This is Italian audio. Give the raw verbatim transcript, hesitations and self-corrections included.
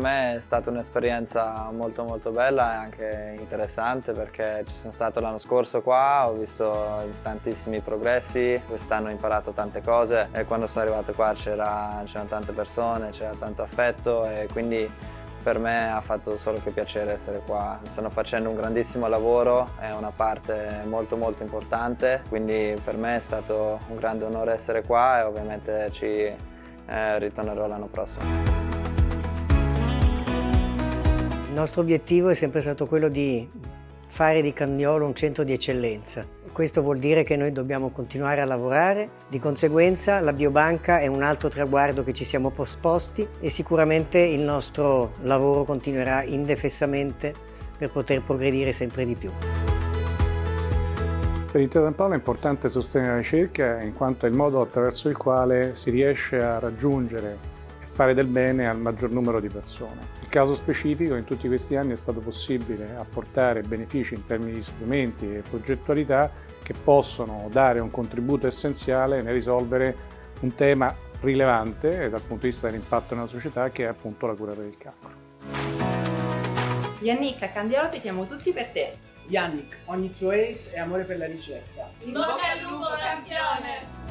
me è stata un'esperienza molto molto bella e anche interessante, perché ci sono stato l'anno scorso qua, ho visto tantissimi progressi, quest'anno ho imparato tante cose e quando sono arrivato qua c'erano tante persone, c'era tanto affetto e quindi per me ha fatto solo che piacere essere qua. Stanno facendo un grandissimo lavoro, è una parte molto molto importante, quindi per me è stato un grande onore essere qua e ovviamente ci eh, ritornerò l'anno prossimo. Il nostro obiettivo è sempre stato quello di fare di Candiolo un centro di eccellenza. Questo vuol dire che noi dobbiamo continuare a lavorare, di conseguenza la biobanca è un altro traguardo che ci siamo posposti e sicuramente il nostro lavoro continuerà indefessamente per poter progredire sempre di più. Per Intesa San Paolo è importante sostenere la ricerca in quanto è il modo attraverso il quale si riesce a raggiungere fare del bene al maggior numero di persone. Nel caso specifico, in tutti questi anni è stato possibile apportare benefici in termini di strumenti e progettualità che possono dare un contributo essenziale nel risolvere un tema rilevante dal punto di vista dell'impatto nella società, che è appunto la cura per il cancro. Yannick, a Candiolo ti chiamo tutti per te. Yannick, ogni tuo ace è amore per la ricerca. In bocca al lupo, campione!